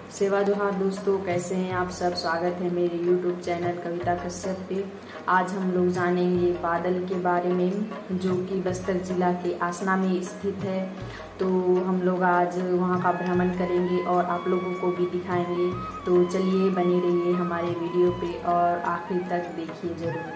सेवा जोहार दोस्तों, कैसे हैं आप सब। स्वागत है मेरे YouTube चैनल कविता कश्यप पे। आज हम लोग जानेंगे बादल के बारे में, जो कि बस्तर जिला के आसना में स्थित है। तो हम लोग आज वहां का भ्रमण करेंगे और आप लोगों को भी दिखाएंगे। तो चलिए बने रहिए हमारे वीडियो पे और आखिर तक देखिए जरूर।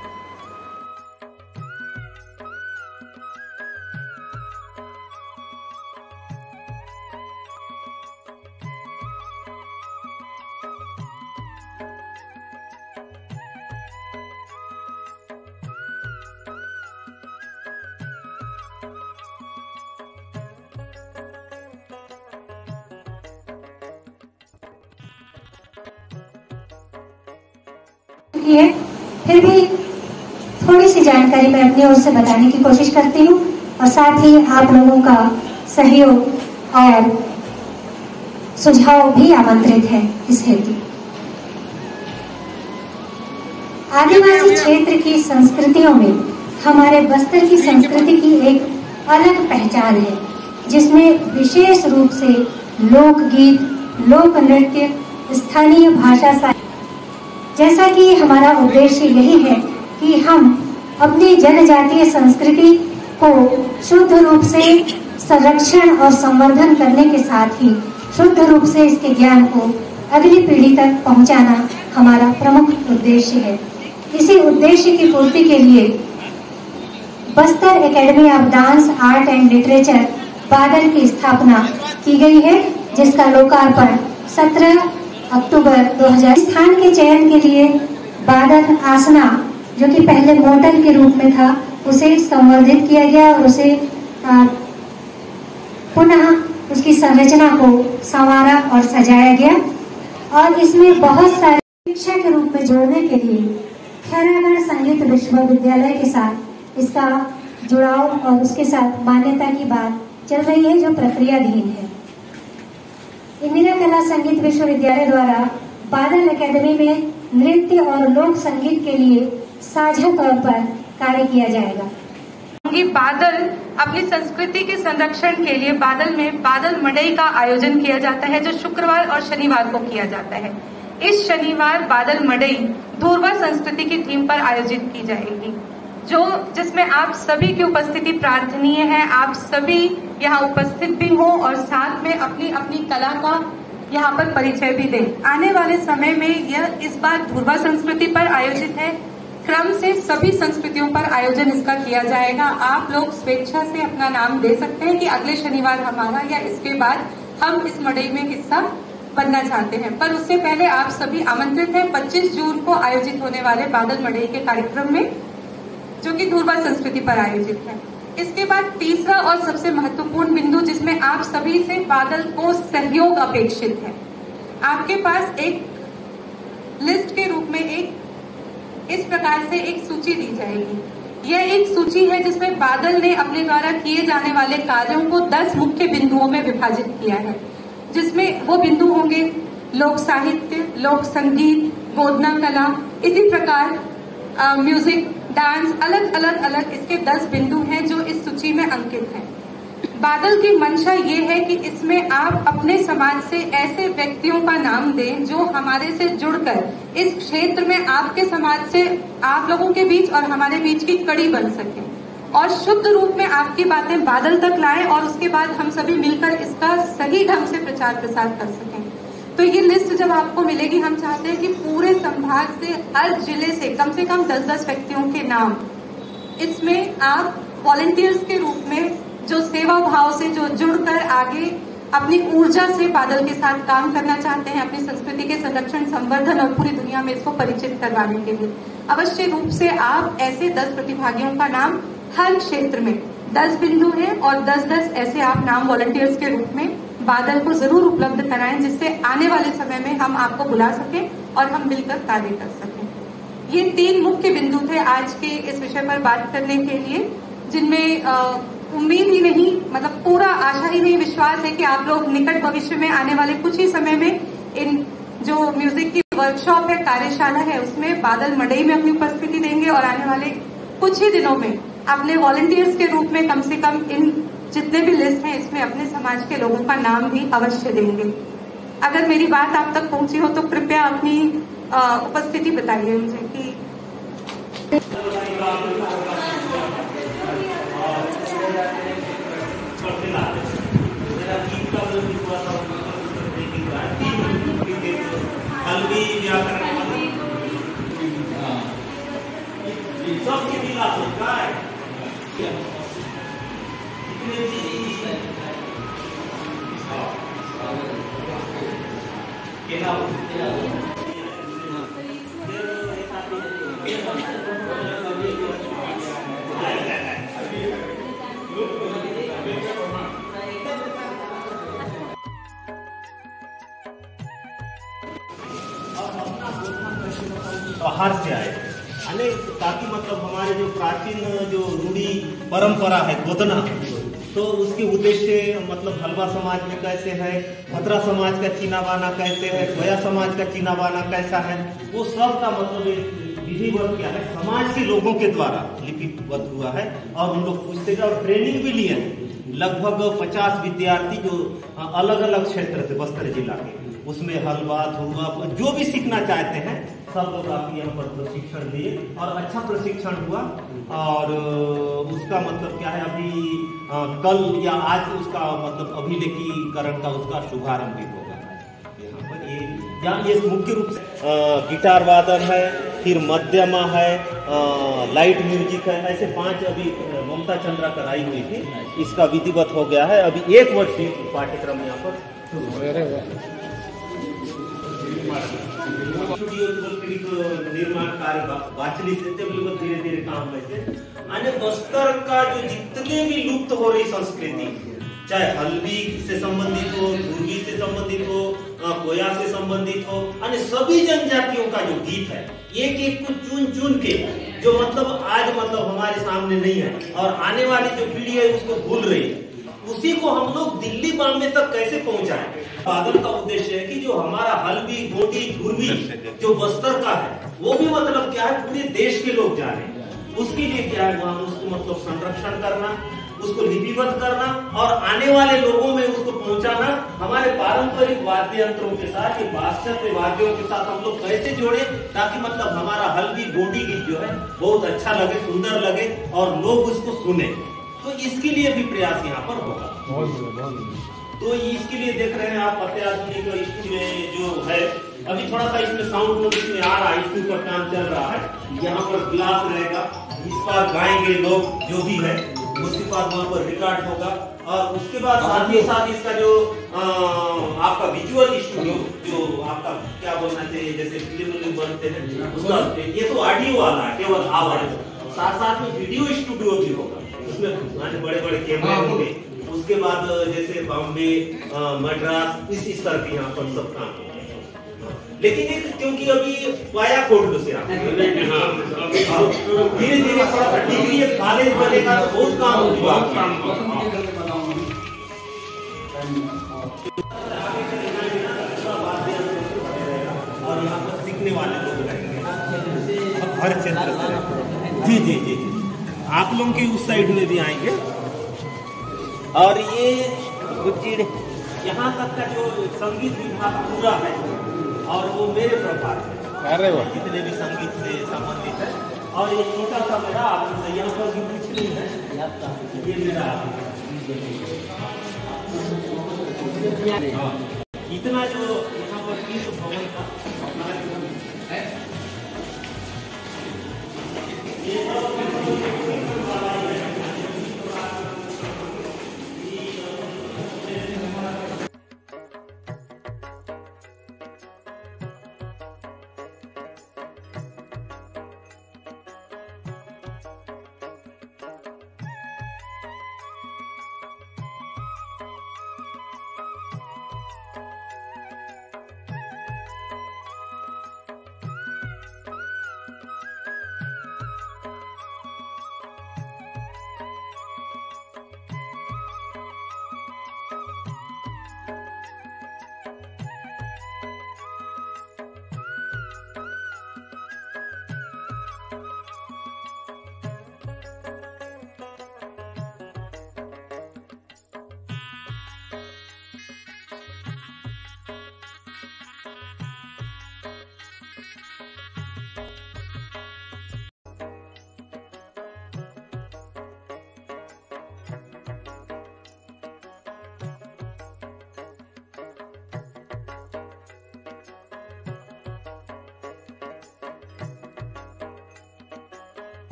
है, फिर भी थोड़ी सी जानकारी मैं अपनी ओर से बताने की कोशिश करती हूँ और साथ ही आप लोगों का सहयोग और सुझाव भी आमंत्रित है इस हेतु। आदिवासी क्षेत्र की संस्कृतियों में हमारे बस्तर की संस्कृति की एक अलग पहचान है, जिसमें विशेष रूप से लोकगीत, लोक नृत्य, स्थानीय भाषा। जैसा कि हमारा उद्देश्य यही है कि हम अपनी जनजातीय संस्कृति को शुद्ध रूप से संरक्षण और संवर्धन करने के साथ ही शुद्ध रूप से इसके ज्ञान को अगली पीढ़ी तक पहुंचाना हमारा प्रमुख उद्देश्य है। इसी उद्देश्य की पूर्ति के लिए Bastar academy of dance, art and literature Badal की स्थापना की गई है, जिसका लोकार्पण 17 अक्टूबर 2000। स्थान के चयन के लिए बादल आसना, जो कि पहले मोटल के रूप में था, उसे संवर्धित किया गया और उसे पुनः उसकी संरचना को संवारा और सजाया गया। और इसमें बहुत सारे शिक्षा के रूप में जोड़ने के लिए खैरागढ़ संगीत विश्वविद्यालय के साथ इसका जुड़ाव और उसके साथ मान्यता की बात चल रही है, जो प्रक्रियाधीन है। इंदिरा कला संगीत विश्वविद्यालय द्वारा बादल एकेडमी में नृत्य और लोक संगीत के लिए साझा तौर पर कार्य किया जाएगा। बादल अपनी संस्कृति के संरक्षण के लिए बादल में बादल मड़ई का आयोजन किया जाता है, जो शुक्रवार और शनिवार को किया जाता है। इस शनिवार बादल मड़ई धूर्वा संस्कृति की थीम पर आयोजित की जाएगी, जिसमें आप सभी की उपस्थिति प्रार्थनीय है। आप सभी यहाँ उपस्थित भी हो और साथ में अपनी अपनी कला का यहाँ पर परिचय भी दें। आने वाले समय में यह इस बार धूर्वा संस्कृति पर आयोजित है। क्रम से सभी संस्कृतियों पर आयोजन इसका किया जाएगा। आप लोग स्वेच्छा से अपना नाम दे सकते हैं कि अगले शनिवार हमारा या इसके बाद हम इस मड़ई में हिस्सा बनना चाहते हैं। पर उससे पहले आप सभी आमंत्रित हैं 25 जून को आयोजित होने वाले बादल मड़ई के कार्यक्रम में, जो कि धूर्वा संस्कृति पर आयोजित है। इसके बाद तीसरा और सबसे महत्वपूर्ण बिंदु, जिसमें आप सभी से बादल को सहयोग अपेक्षित है। आपके पास एक लिस्ट के रूप में एक इस प्रकार से एक सूची दी जाएगी। यह एक सूची है जिसमें बादल ने अपने द्वारा किए जाने वाले कार्यों को 10 मुख्य बिंदुओं में विभाजित किया है, जिसमें वो बिंदु होंगे लोक साहित्य, लोक संगीत, गोदना कला, इसी प्रकार म्यूजिक, डांस, अलग इसके 10 बिंदु हैं जो इस सूची में अंकित हैं। बादल की मंशा ये है कि इसमें आप अपने समाज से ऐसे व्यक्तियों का नाम दें जो हमारे से जुड़कर इस क्षेत्र में आपके समाज से आप लोगों के बीच और हमारे बीच की कड़ी बन सके और शुद्ध रूप में आपकी बातें बादल तक लाएं और उसके बाद हम सभी मिलकर इसका सही ढंग से प्रचार प्रसार कर सकें। तो ये लिस्ट जब आपको मिलेगी, हम चाहते हैं कि पूरे संभाग से हर जिले से कम 10-10 व्यक्तियों के नाम, इसमें आप वॉलंटियर्स के रूप में जो सेवा भाव से जो जुड़कर आगे अपनी ऊर्जा से बादल के साथ काम करना चाहते हैं, अपनी संस्कृति के संरक्षण, संवर्धन और पूरी दुनिया में इसको परिचित करवाने के लिए, अवश्य रूप से आप ऐसे 10 प्रतिभागियों का नाम हर क्षेत्र में 10 बिंदु है और 10-10 ऐसे आप नाम वॉलंटियर्स के रूप में बादल को जरूर उपलब्ध कराएं, जिससे आने वाले समय में हम आपको बुला सकें और हम मिलकर कार्य कर सकें। ये 3 मुख्य बिंदु थे आज के इस विषय पर बात करने के लिए, जिनमें उम्मीद ही नहीं, मतलब पूरा आशा ही नहीं, विश्वास है कि आप लोग निकट भविष्य में आने वाले कुछ ही समय में इन जो म्यूजिक की वर्कशॉप है, कार्यशाला है, उसमें बादल मड़ई में अपनी उपस्थिति देंगे और आने वाले कुछ ही दिनों में अपने वॉलंटियर्स के रूप में कम से कम इन जितने भी लिस्ट हैं इसमें अपने समाज के लोगों का नाम भी अवश्य देंगे। अगर मेरी बात आप तक पहुंची हो तो कृपया अपनी उपस्थिति बताइए मुझे कि बाहर से आए अनेक, ताकि मतलब हमारे जो प्राचीन जो रूढ़ी परंपरा है गोदना, तो उसके उद्देश्य मतलब हलवा समाज में कैसे है, खतरा समाज का चीनावाना कैसे है, गोया समाज का चीनावाना कैसा है, वो सब का मतलब एक विधिवत क्या है समाज के लोगों के द्वारा लिपिबद्ध हुआ है। और हम लोग पूछते हैं और ट्रेनिंग भी लिए हैं। लगभग 50 विद्यार्थी जो अलग अलग क्षेत्र से बस्तर जिला के, उसमें हलवा धुआ जो भी सीखना चाहते हैं सब लोग आके यहाँ पर प्रशिक्षण दिए और अच्छा प्रशिक्षण हुआ। और उसका मतलब क्या है, अभी कल या आज उसका मतलब अभिलेखीकरण का उसका शुभारंभ भी होगा यहाँ पर। ये मुख्य रूप से गिटार वादन है, फिर मध्यमा है, लाइट म्यूजिक है, ऐसे 5 अभी ममता चंद्रा कराई हुई थी, इसका विधिवत हो गया है। अभी 1 वर्ष पाठ्यक्रम यहाँ पर निर्माण कार्य बाचली से धीरे धीरे काम कैसे बस्तर का जो जितने भी लुप्त हो रही संस्कृति, चाहे हल्दी से संबंधित हो, धुर्वी से संबंधित हो, कोया से संबंधित हो, सभी जनजातियों का जो गीत है एक एक को चुन चुन के जो मतलब आज मतलब हमारे सामने नहीं है और आने वाली जो पीढ़ी है उसको भूल रही है, उसी को हम लोग दिल्ली बॉम्बे तक कैसे पहुंचाएं। बादल का उद्देश्य है कि जो हमारा हल्दी गोटी धुर्वी जो बस्तर का है वो भी मतलब क्या है पूरे देश के लोग जाने, उसके लिए क्या है वहां उसको मतलब संरक्षण करना, उसको लिपिबद्ध करना और आने वाले लोगों में उसको पहुंचाना। हमारे पारंपरिक वाद्य यंत्रों के साथ, ये पाश्चात्य वाद्यों के साथ हम लोग कैसे जोड़े ताकि मतलब हमारा हल्दी गोटी गीत जो है बहुत अच्छा लगे, सुंदर लगे और लोग उसको सुने। तो इसके लिए भी प्रयास यहाँ पर होगा। तो इसके लिए देख रहे हैं आप अत्याधुनिक इसमें जो है अभी थोड़ा सा इसमें साउंड मोड इसमें आ रहा है, इसके ऊपर काम चल रहा है। यहाँ पर ग्लास रहेगा, इस पर गाएंगे लोग जो भी है, उसके बाद वहाँ पर रिकॉर्ड होगा और उसके बाद साथ ही साथ इसका जो आपका विजुअल स्टूडियो जो आपका क्या बोलना चाहिए जैसे फिल्म बनते हैं उसका, ये तो ऑडियो वाला है केवल आवाज, साथ साथ में वीडियो स्टूडियो भी होगा, उसमें बड़े बड़े कैमरे होंगे। उसके बाद जैसे बॉम्बे मद्रास इस स्तर के यहाँ पर सब काम होगा। लेकिन एक क्योंकि अभी वाया कोड से धीरे धीरे थोड़ा सा डिग्री कॉलेज बनेगा तो बहुत काम होगा। और यहाँ पर सीखने वाले लोग रहेंगे हर क्षेत्र से। जी जी जी जी, आप लोगों के उस साइड में भी आएंगे। और ये यहाँ तक का जो संगीत विभाग पूरा है और वो मेरे प्रभार है, अरे वाह, जितने भी संगीत से संबंधित है। और ये छोटा सा मेरा आप यहाँ पर भी कुछ नहीं है, ये मेरा इतना जो यहाँ पर भवन का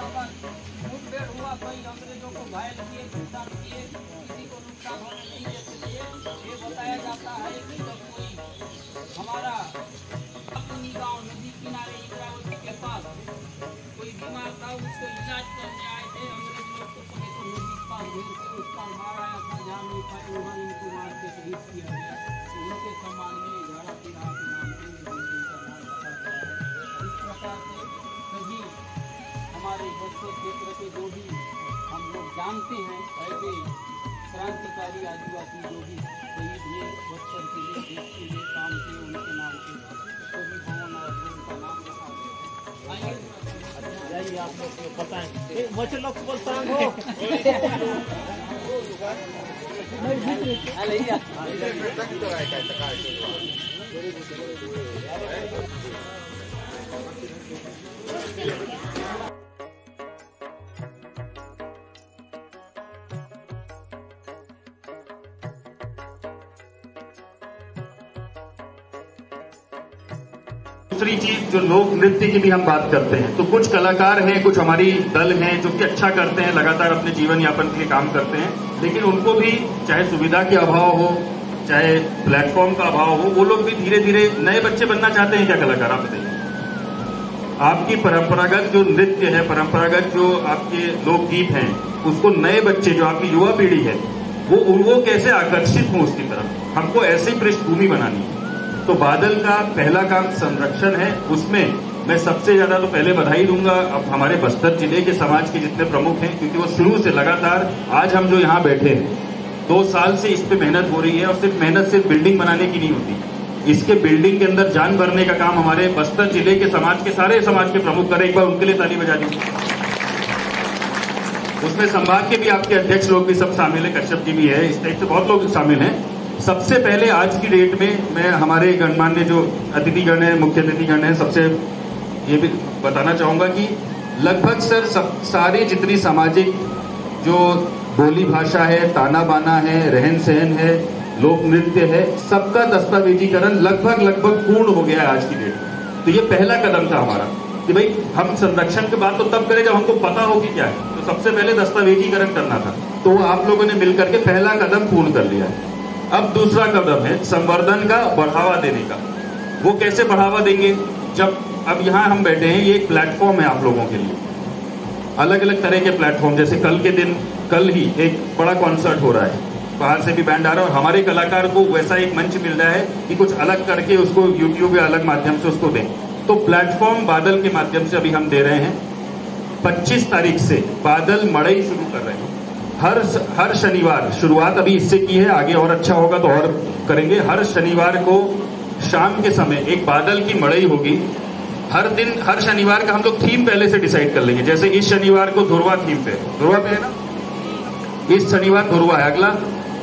मुठभेड़ हुआ, कई अंग्रेजों को घायल किए, नुकसान किए, किसी को नुकसान होने नहीं देते थे। ये बताया जाता है कि जब कोई हमारा अपनी गांव नदी किनारे इंद्रावती के पास कोई बीमार था, उसको इलाज करने आए थे। अंग्रेज लोग तो पहले तो नदी पार घेर के उस पार मार आया था, जहाँ नहीं पाए वहाँ इनको मार के शहीद किया गया। उनके सम्मान में झाड़ा पिरा के नाम से इस प्रकार से सभी हमारे बस्तर क्षेत्र के जो भी हम लोग जानते हैं ऐसे क्रांतिकारी आदिवासी जो भी शहीद हुए बस्तर के लिए, देश के लिए काम किए, उनके नाम से सभी भवन और उनका नाम रखा गया। जाइए, आप लोग को बताएं मुझे लोग बोलता हो दूसरी चीज जो लोक नृत्य की भी हम बात करते हैं, तो कुछ कलाकार हैं, कुछ हमारी दल हैं जो कि अच्छा करते हैं, लगातार अपने जीवन यापन के लिए काम करते हैं, लेकिन उनको भी चाहे सुविधा के अभाव हो, चाहे प्लेटफॉर्म का अभाव हो, वो लोग भी धीरे धीरे नए बच्चे बनना चाहते हैं। क्या कलाकार, आप बताइए, आपकी परंपरागत जो नृत्य है, परंपरागत जो आपके लोकगीत हैं, उसको नए बच्चे जो आपकी युवा पीढ़ी है वो कैसे आकर्षित हो उसकी तरफ, हमको ऐसी पृष्ठभूमि बनानी है। तो बादल का पहला काम संरक्षण है। उसमें मैं सबसे ज्यादा तो पहले बधाई दूंगा अब हमारे बस्तर जिले के समाज के जितने प्रमुख हैं, क्योंकि वो शुरू से लगातार आज हम जो यहाँ बैठे हैं 2 साल से इस पे मेहनत हो रही है। और सिर्फ मेहनत सिर्फ बिल्डिंग बनाने की नहीं होती, इसके बिल्डिंग के अंदर जान भरने का काम हमारे बस्तर जिले के समाज के सारे समाज के प्रमुख करें। एक बार उनके लिए ताली बजा दीजिए। उसमें संभाग के भी आपके अध्यक्ष लोग भी सब शामिल है, कश्यप जी भी है, इस टाइप से बहुत लोग शामिल हैं। सबसे पहले आज की डेट में मैं हमारे गणमान्य जो अतिथिगण है, मुख्य अतिथिगण है, सबसे ये भी बताना चाहूंगा कि लगभग सर सारे जितनी सामाजिक जो बोली भाषा है, ताना बाना है, रहन सहन है, लोक नृत्य है, सबका दस्तावेजीकरण लगभग पूर्ण हो गया है आज की डेट में। तो ये पहला कदम था हमारा कि भाई हम संरक्षण की बात तो तब करें जब हमको पता हो कि क्या है। तो सबसे पहले दस्तावेजीकरण करना था, तो आप लोगों ने मिलकर के पहला कदम पूर्ण कर लिया है। अब दूसरा कदम है संवर्धन का, बढ़ावा देने का। वो कैसे बढ़ावा देंगे? जब अब यहाँ हम बैठे हैं, ये एक प्लेटफॉर्म है आप लोगों के लिए, अलग अलग तरह के प्लेटफॉर्म। जैसे कल ही एक बड़ा कॉन्सर्ट हो रहा है, बाहर से भी बैंड आ रहा है, और हमारे कलाकार को वैसा एक मंच मिल रहा है कि कुछ अलग करके उसको यूट्यूब या अलग माध्यम से उसको दें। तो प्लेटफॉर्म बादल के माध्यम से अभी हम दे रहे हैं। 25 तारीख से बादल मड़ई शुरू कर रहे हैं। हर शनिवार, शुरुआत अभी इससे की है, आगे और अच्छा होगा तो और करेंगे। हर शनिवार को शाम के समय एक बादल की मड़ई होगी। हर शनिवार का हम लोग थीम पहले से डिसाइड कर लेंगे। जैसे इस शनिवार को धुरवा थीम पे है ना, इस शनिवार धुरवा है, अगला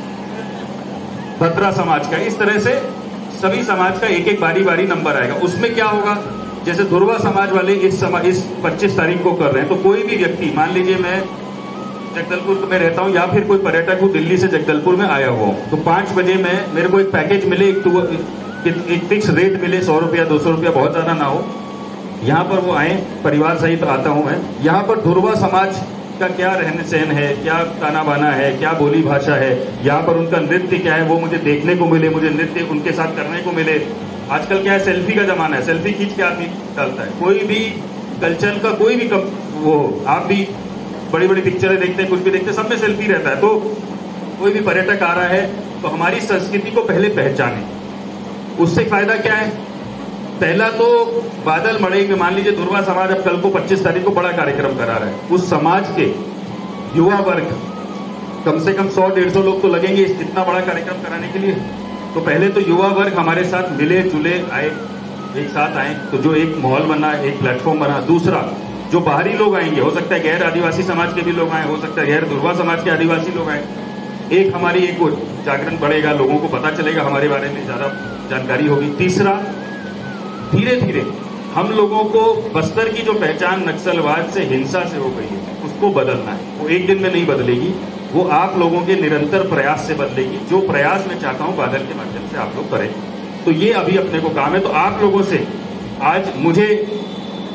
भद्रा समाज का। इस तरह से सभी समाज का एक एक बारी नंबर आएगा। उसमें क्या होगा, जैसे धुरवा समाज वाले इस 25 तारीख को कर रहे हैं, तो कोई भी व्यक्ति, मान लीजिए मैं जगदलपुर में रहता हूं या फिर कोई पर्यटक हूं दिल्ली से जगदलपुर में आया हुआ, तो 5 बजे में मेरे को एक पैकेज मिले, एक फिक्स रेट मिले, 100 रुपया 200 रुपया, बहुत ज्यादा ना हो। यहाँ पर वो आए, परिवार सहित आता हूं मैं। यहाँ पर धुरवा समाज का क्या रहन सहन है, क्या ताना बाना है, क्या बोली भाषा है, यहाँ पर उनका नृत्य क्या है, वो मुझे देखने को मिले, मुझे नृत्य उनके साथ करने को मिले। आजकल क्या है, सेल्फी का जमाना है, सेल्फी खींच के आदमी डालता है। कोई भी कल्चर का कोई भी वो, आप भी बड़ी बड़ी पिक्चरें देखते हैं, कुछ भी देखते हैं, सब में सेल्फी रहता है। तो कोई भी पर्यटक आ रहा है तो हमारी संस्कृति को पहले पहचाने। उससे फायदा क्या है? पहला तो बादल मड़ई में मान लीजिए धुरवा समाज अब कल को 25 तारीख को बड़ा कार्यक्रम करा रहा है, उस समाज के युवा वर्ग कम से कम 100-150 लोग तो लगेंगे इतना बड़ा कार्यक्रम कराने के लिए। तो पहले तो युवा वर्ग हमारे साथ मिले जुले आए, एक साथ आए, तो जो एक माहौल बना, एक प्लेटफॉर्म बना। दूसरा, जो बाहरी लोग आएंगे, हो सकता है गैर आदिवासी समाज के भी लोग आए, हो सकता है गैर धुरवा समाज के आदिवासी लोग आए, एक हमारी एक जागरण बढ़ेगा, लोगों को पता चलेगा, हमारे बारे में ज्यादा जानकारी होगी। तीसरा, धीरे धीरे हम लोगों को बस्तर की जो पहचान नक्सलवाद से, हिंसा से हो गई है, उसको बदलना है। वो एक दिन में नहीं बदलेगी, वो आप लोगों के निरंतर प्रयास से बदलेगी। जो प्रयास मैं चाहता हूं बादल के माध्यम से आप लोग करें, तो ये अभी अपने को काम है। तो आप लोगों से आज मुझे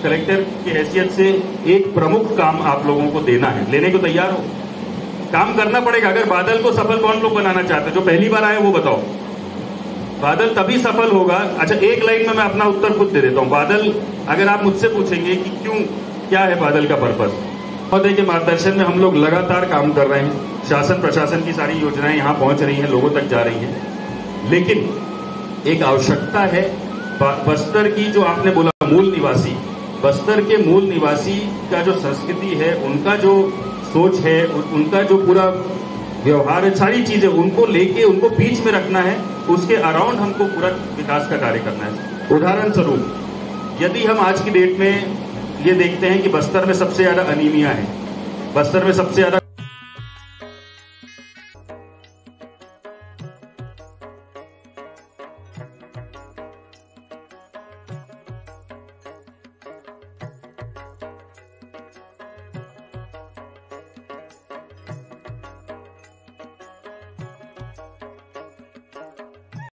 कलेक्टर की हैसियत से एक प्रमुख काम आप लोगों को देना है, लेने को तैयार हो? काम करना पड़ेगा। अगर बादल को सफल कौन लोग बनाना चाहते हैं? जो पहली बार आए वो बताओ। बादल तभी सफल होगा। अच्छा, एक लाइन में मैं अपना उत्तर खुद दे देता हूं। बादल, अगर आप मुझसे पूछेंगे कि क्यों, क्या है बादल का पर्पस, महोदय के मार्गदर्शन में हम लोग लगातार काम कर रहे हैं। शासन प्रशासन की सारी योजनाएं यहां पहुंच रही हैं, लोगों तक जा रही हैं। लेकिन एक आवश्यकता है बस्तर की, जो आपने बोला मूल निवासी, बस्तर के मूल निवासी का जो संस्कृति है, उनका जो सोच है, उनका जो पूरा व्यवहार है, सारी चीजें उनको लेके, उनको बीच में रखना है। उसके अराउंड हमको पूरा विकास का कार्य करना है। उदाहरण स्वरूप, यदि हम आज की डेट में ये देखते हैं कि बस्तर में सबसे ज्यादा अनीमिया है, बस्तर में सबसे ज्यादा